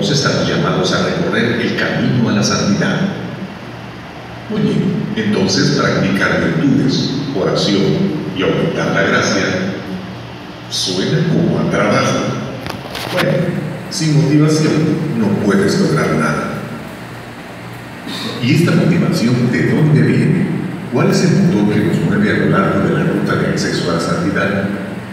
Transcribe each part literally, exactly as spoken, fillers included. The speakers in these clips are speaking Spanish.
todos estamos llamados a recorrer el camino a la santidad. Muy bien, entonces practicar virtudes, oración y aumentar la gracia suena como a trabajo. Bueno, sin motivación no puedes lograr nada. ¿Y esta motivación de dónde viene? ¿Cuál es el motor que nos mueve a lo largo de la ruta del acceso a la santidad?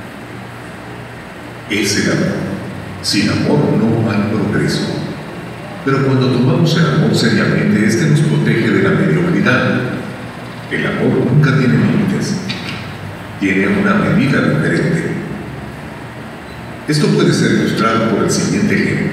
Es el amor. Sin amor no hay progreso. Pero cuando tomamos el amor seriamente, este nos protege de la mediocridad. El amor nunca tiene límites. Tiene una medida diferente. Esto puede ser ilustrado por el siguiente ejemplo.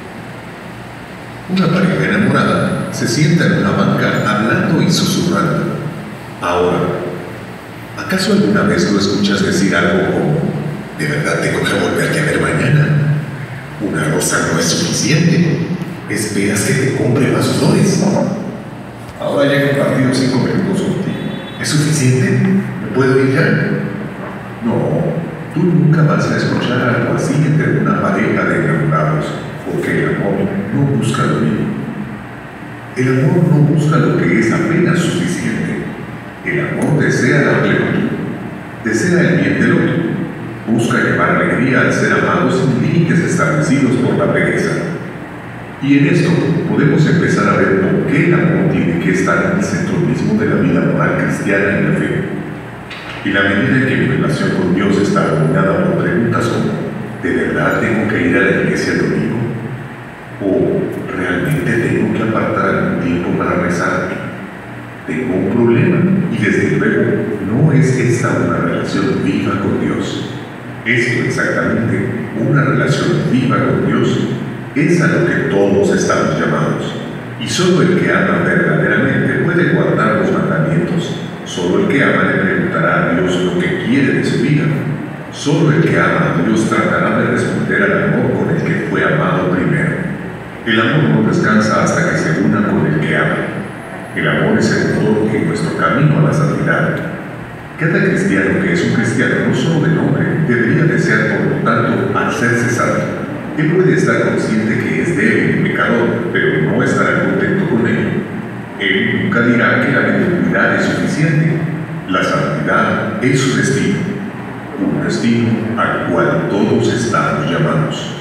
Una pareja enamorada se sienta en una banca hablando y susurrando. Ahora, ¿acaso alguna vez lo escuchas decir algo como: ¿de verdad tengo que volverte a ver mañana? Una rosa no es suficiente. ¿Esperas que te compre más flores? Ahora ya he compartido cinco minutos contigo. ¿Es suficiente? ¿Me puedo ir ya? No, tú nunca vas a escuchar algo así entre una pareja de enamorados, porque el amor no busca lo mismo. El amor no busca lo que es apenas suficiente. El amor desea la plenitud, desea el bien del otro, busca llevar alegría al ser amado sin límites establecidos por la pereza. Y en esto podemos empezar a ver por qué el amor tiene que estar en el centro mismo de la vida moral cristiana y la fe. Y la medida en que mi relación con Dios está dominada por preguntas como: ¿de verdad tengo que ir a la iglesia el domingo? ¿O realmente tengo que apartar algún tiempo para rezar? Tengo un problema, y desde luego no es esta una relación viva con Dios. Esto exactamente, una relación viva con Dios, es a lo que todos estamos llamados. Y solo el que ama verdaderamente puede guardar los mandamientos. Solo el que ama le preguntará a Dios lo que quiere de su vida. Solo el que ama a Dios tratará de responder al amor con el que fue amado primero. El amor no descansa hasta que se una con el que ama. El amor es el motor en nuestro camino a la santidad. Cada cristiano que es un cristiano no solo de nombre debería desear, por lo tanto, hacerse santo. Él puede estar consciente que es débil y pecador, pero no estará contento con ello. Él nunca dirá que la mediocridad es suficiente. La santidad es su destino, un destino al cual todos estamos llamados.